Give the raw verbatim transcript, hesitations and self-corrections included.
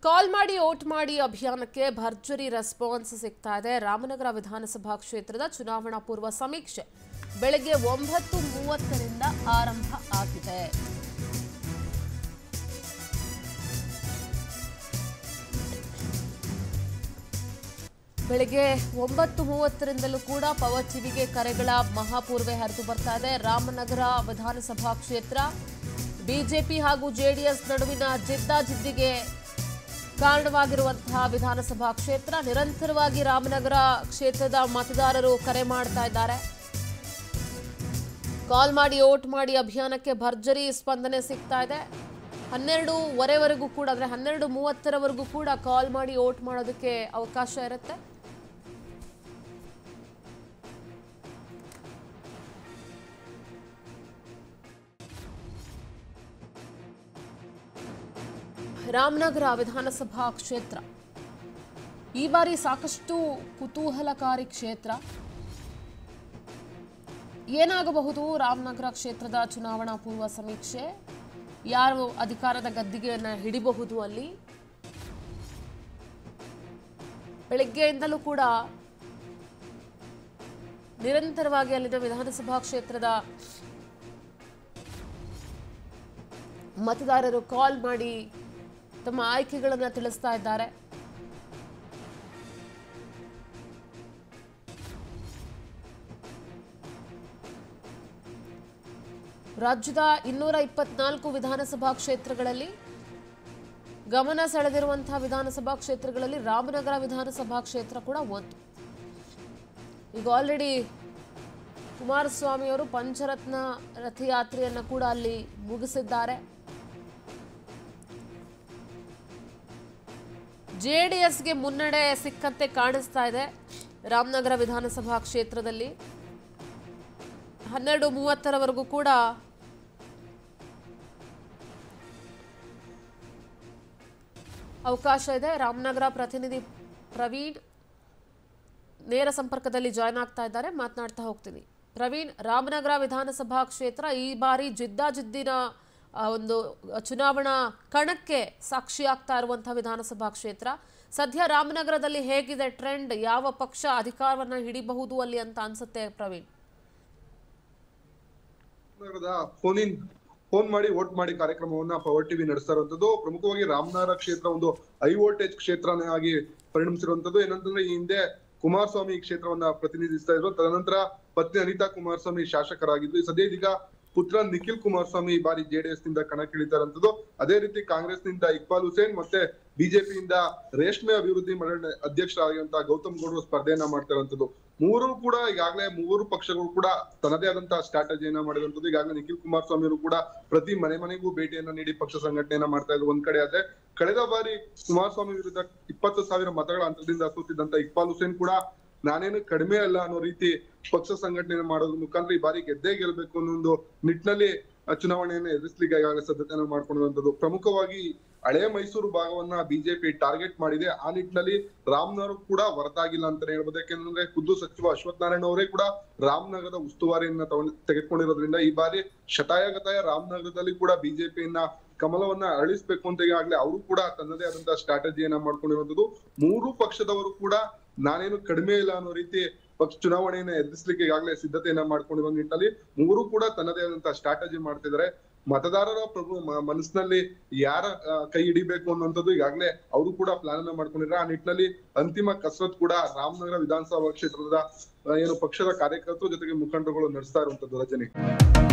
ಕಾಲ್ ಮಾಡಿ ವೋಟ್ ಮಾಡಿ ಅಭಿಯಾನಕ್ಕೆ ಭರ್ಜರಿ ರೆಸ್ಪಾನ್ಸ್ ಸಿಗ್ತಾ ಇದೆ. ರಾಮನಗರ ವಿಧಾನಸಭಾ ಕ್ಷೇತ್ರದ ಚುನಾವಣಾ ಪೂರ್ವ ಸಮೀಕ್ಷೆ ಬೆಳಗ್ಗೆ ಒಂಬತ್ತು ಮೂವತ್ತರಿಂದ ಆರಂಭ ಆಗಿದೆ. ಬೆಳಗ್ಗೆ ಒಂಬತ್ತು ಮೂವತ್ತರಿಂದಲೂ ಕೂಡ ಪವರ್ ಟಿವಿಗೆ ಕರೆಗಳ ಮಹಾಪೂರ್ವೆ ಹರಿದು ಬರ್ತಾ ಇದೆ. ರಾಮನಗರ ವಿಧಾನಸಭಾ ಕ್ಷೇತ್ರ ಬಿಜೆಪಿ ಹಾಗೂ ಜೆಡಿಎಸ್ ನಡುವಿನ ಜಿದ್ದಾಜಿದ್ದಿಗೆ ಕಾರಣವಾಗಿರುವಂತಹ ವಿಧಾನಸಭಾ ಕ್ಷೇತ್ರ. ನಿರಂತರವಾಗಿ ರಾಮನಗರ ಕ್ಷೇತ್ರದ ಮತದಾರರು ಕರೆ ಮಾಡ್ತಾ ಇದ್ದಾರೆ. ಕಾಲ್ ಮಾಡಿ ವೋಟ್ ಮಾಡಿ ಅಭಿಯಾನಕ್ಕೆ ಭರ್ಜರಿ ಸ್ಪಂದನೆ ಸಿಗ್ತಾ ಇದೆ. ಹನ್ನೆರಡೂವರೆವರೆಗೂ ಕೂಡ ಅಂದ್ರೆ ಹನ್ನೆರಡು ಮೂವತ್ತರವರೆಗೂ ಕೂಡ ಕಾಲ್ ಮಾಡಿ ವೋಟ್ ಮಾಡೋದಕ್ಕೆ ಅವಕಾಶ ಇರುತ್ತೆ. ರಾಮನಗರ ವಿಧಾನಸಭಾ ಕ್ಷೇತ್ರ ಈ ಬಾರಿ ಸಾಕಷ್ಟು ಕುತೂಹಲಕಾರಿ ಕ್ಷೇತ್ರ. ಏನಾಗಬಹುದು ರಾಮನಗರ ಕ್ಷೇತ್ರದ ಚುನಾವಣಾ ಪೂರ್ವ ಸಮೀಕ್ಷೆ, ಯಾರು ಅಧಿಕಾರದ ಗದ್ದಿಗೆಯನ್ನ ಹಿಡಿಬಹುದು ಅಲ್ಲಿ. ಬೆಳಗ್ಗೆಯಿಂದಲೂ ಕೂಡ ನಿರಂತರವಾಗಿ ಅಲ್ಲಿನ ವಿಧಾನಸಭಾ ಕ್ಷೇತ್ರದ ಮತದಾರರು ಕಾಲ್ ಮಾಡಿ ತಮ್ಮ ಆಯ್ಕೆಗಳನ್ನು ತಿಳಿಸ್ತಾ ಇದ್ದಾರೆ. ರಾಜ್ಯದ ಇನ್ನೂರ ಇಪ್ಪತ್ನಾಲ್ಕು ವಿಧಾನಸಭಾ ಕ್ಷೇತ್ರಗಳಲ್ಲಿ ಗಮನ ಸೆಳೆದಿರುವಂತಹ ವಿಧಾನಸಭಾ ಕ್ಷೇತ್ರಗಳಲ್ಲಿ ರಾಮನಗರ ವಿಧಾನಸಭಾ ಕ್ಷೇತ್ರ ಕೂಡ ಒಂದು. ಈಗ ಆಲ್ರೆಡಿ ಕುಮಾರಸ್ವಾಮಿ ಅವರು ಪಂಚರತ್ನ ರಥಯಾತ್ರೆಯನ್ನು ಕೂಡ ಅಲ್ಲಿ ಮುಗಿಸಿದ್ದಾರೆ. ಜೆಡಿಎಸ್ಗೆ ಮುನ್ನಡೆ ಸಿಕ್ಕಂತೆ ಕಾಣಿಸ್ತಾ ಇದೆ ರಾಮನಗರ ವಿಧಾನಸಭಾ ಕ್ಷೇತ್ರದಲ್ಲಿ. ಹನ್ನೆರಡು ಮೂವತ್ತರವರೆಗೂ ಕೂಡ ಅವಕಾಶ ಇದೆ. ರಾಮನಗರ ಪ್ರತಿನಿಧಿ ಪ್ರವೀಣ್ ನೇರ ಸಂಪರ್ಕದಲ್ಲಿ ಜಾಯ್ನ್ ಆಗ್ತಾ ಇದ್ದಾರೆ, ಮಾತನಾಡ್ತಾ ಹೋಗ್ತೀನಿ. ಪ್ರವೀಣ್, ರಾಮನಗರ ವಿಧಾನಸಭಾ ಕ್ಷೇತ್ರ ಈ ಬಾರಿ ಜಿದ್ದಾಜಿದ್ದಿನ ಒಂದು ಚುನಾವಣಾ ಕಣಕ್ಕೆ ಸಾಕ್ಷಿಯಾಗ್ತಾ ಇರುವಂತಹ ವಿಧಾನಸಭಾ ಕ್ಷೇತ್ರ. ಸದ್ಯ ರಾಮನಗರದಲ್ಲಿ ಹೇಗಿದೆ ಟ್ರೆಂಡ್, ಯಾವ ಪಕ್ಷ ಅಧಿಕಾರವನ್ನ ಹಿಡಿಬಹುದು ಅಲ್ಲಿ ಅಂತ ಅನ್ಸುತ್ತೆ ಪ್ರವೀಣ್? ಫೋನ್ ಇನ್ ಫೋನ್ ಮಾಡಿ ವೋಟ್ ಮಾಡಿ ಕಾರ್ಯಕ್ರಮವನ್ನ ಪವರ್ ಟಿವಿ ನಡೆಸ್ತಾ ಇರುವಂತದ್ದು. ಪ್ರಮುಖವಾಗಿ ರಾಮನಗರ ಕ್ಷೇತ್ರ ಒಂದು ಹೈ ವೋಲ್ಟೇಜ್ ಕ್ಷೇತ್ರನೇ ಆಗಿ ಪರಿಣಮಿಸಿರುವಂತದ್ದು. ಏನಂತಂದ್ರೆ ಈ ಹಿಂದೆ ಕುಮಾರಸ್ವಾಮಿ ಈ ಕ್ಷೇತ್ರವನ್ನ ಪ್ರತಿನಿಧಿಸ್ತಾ ಇದ್ರು. ತದನಂತರ ಪತ್ನಿ ಅನಿತಾ ಕುಮಾರಸ್ವಾಮಿ ಶಾಸಕರಾಗಿದ್ರು. ಸದ್ಯ ಇದೀಗ ಪುತ್ರ ನಿಖಿಲ್ ಕುಮಾರಸ್ವಾಮಿ ಈ ಬಾರಿ ಜೆಡಿಎಸ್ ನಿಂದ ಕಣಕ್ಕಿಳಿತಾರಂತದ್ದು. ಅದೇ ರೀತಿ ಕಾಂಗ್ರೆಸ್ ನಿಂದ ಇಕ್ಬಾಲ್ ಹುಸೇನ್ ಮತ್ತೆ ಬಿಜೆಪಿಯಿಂದ ರೇಷ್ಮೆ ಅಭಿವೃದ್ಧಿ ಮಂಡಳಿ ಅಧ್ಯಕ್ಷರಾಗಿರುವಂತಹ ಗೌತಮ್ ಗೌಡ್ರು ಸ್ಪರ್ಧೆಯನ್ನ ಮಾಡ್ತಾ ಇರುವಂತದ್ದು. ಮೂರು ಕೂಡ ಈಗಾಗಲೇ ಮೂರು ಪಕ್ಷಗಳು ಕೂಡ ತನ್ನದೇ ಆದಂತಹ ಸ್ಟ್ರಾಟಜಿಯನ್ನ ಮಾಡಿರುವಂತದ್ದು. ಈಗಾಗಲೇ ನಿಖಿಲ್ ಕುಮಾರಸ್ವಾಮಿ ಅವರು ಕೂಡ ಪ್ರತಿ ಮನೆ ಮನೆಗೂ ಭೇಟಿಯನ್ನ ನೀಡಿ ಪಕ್ಷ ಸಂಘಟನೆಯನ್ನ ಮಾಡ್ತಾ ಇದ್ರು. ಒಂದ್ ಕಡೆ ಆದ್ರೆ ಕಳೆದ ಬಾರಿ ಕುಮಾರಸ್ವಾಮಿ ವಿರುದ್ಧ ಇಪ್ಪತ್ತು ಸಾವಿರ ಮತಗಳ ಅಂತರದಿಂದ ಸೋತಿದ್ದಂತ ಇಕ್ಬಾಲ್ ಹುಸೇನ್ ಕೂಡ ನಾನೇನು ಕಡಿಮೆ ಅಲ್ಲ ಅನ್ನೋ ರೀತಿ ಪಕ್ಷ ಸಂಘಟನೆ ಮಾಡೋದ್ರ ಮುಖಾಂತರ ಈ ಬಾರಿ ಗೆದ್ದೇ ಗೆಲ್ಬೇಕು ಅನ್ನೋ ಒಂದು ನಿಟ್ಟಿನಲ್ಲಿ ಚುನಾವಣೆಯನ್ನು ಎದುರಿಸಲಿಕ್ಕೆ ಈಗಾಗಲೇ ಸಿದ್ಧತೆಯನ್ನು ಮಾಡ್ಕೊಂಡಿರುವಂತದ್ದು. ಪ್ರಮುಖವಾಗಿ ಹಳೆ ಮೈಸೂರು ಭಾಗವನ್ನ ಬಿಜೆಪಿ ಟಾರ್ಗೆಟ್ ಮಾಡಿದೆ. ಆ ನಿಟ್ಟಿನಲ್ಲಿ ರಾಮನಗರ ಕೂಡ ಹೊರತಾಗಿಲ್ಲ ಅಂತಾನೆ ಹೇಳ್ಬೋದು. ಯಾಕೆಂದ್ರೆ ಖುದ್ದು ಸಚಿವ ಅಶ್ವಥ್ ನಾರಾಯಣ ಅವರೇ ಕೂಡ ರಾಮನಗರದ ಉಸ್ತುವಾರಿಯನ್ನ ತೆಗೆದುಕೊಂಡಿರೋದ್ರಿಂದ ಈ ಬಾರಿ ಶತಾಯಗತಾಯ ರಾಮನಗರದಲ್ಲಿ ಕೂಡ ಬಿಜೆಪಿಯನ್ನ ಕಮಲವನ್ನ ಅರಳಿಸ್ಬೇಕು ಅಂತ ಈಗಾಗಲೇ ಅವರು ಕೂಡ ತನ್ನದೇ ಆದಂತಹ ಸ್ಟ್ರಾಟಜಿಯನ್ನ ಮಾಡ್ಕೊಂಡಿರುವಂತದ್ದು. ಮೂರು ಪಕ್ಷದವರು ಕೂಡ ನಾನೇನು ಕಡಿಮೆ ಇಲ್ಲ ಅನ್ನೋ ರೀತಿ ಪಕ್ಷ ಚುನಾವಣೆಯನ್ನ ಎದುರಿಸಲಿಕ್ಕೆ ಈಗಾಗಲೇ ಸಿದ್ಧತೆಯನ್ನ ಮಾಡ್ಕೊಂಡಿರೋ ನಿಟ್ಟಿನಲ್ಲಿ ಮೂರು ಕೂಡ ತನ್ನದೇ ಆದಂತಹ ಸ್ಟ್ರಾಟಜಿ ಮಾಡ್ತಿದ್ದಾರೆ. ಮತದಾರರ ಪ್ರಭು ಮನಸ್ಸಿನಲ್ಲಿ ಯಾರ ಕೈ ಹಿಡಿಬೇಕು ಅನ್ನುವಂಥದ್ದು ಈಗಾಗಲೇ ಅವರು ಕೂಡ ಪ್ಲಾನ್ ಅನ್ನ ಮಾಡ್ಕೊಂಡಿದ್ದಾರೆ. ಆ ನಿಟ್ಟಿನಲ್ಲಿ ಅಂತಿಮ ಕಸರತ್ ಕೂಡ ರಾಮನಗರ ವಿಧಾನಸಭಾ ಕ್ಷೇತ್ರದ ಏನು ಪಕ್ಷದ ಕಾರ್ಯಕರ್ತರು ಜೊತೆಗೆ ಮುಖಂಡರುಗಳು ನಡೆಸ್ತಾ ಇರುವಂತದ್ದು. ರಜನಿ.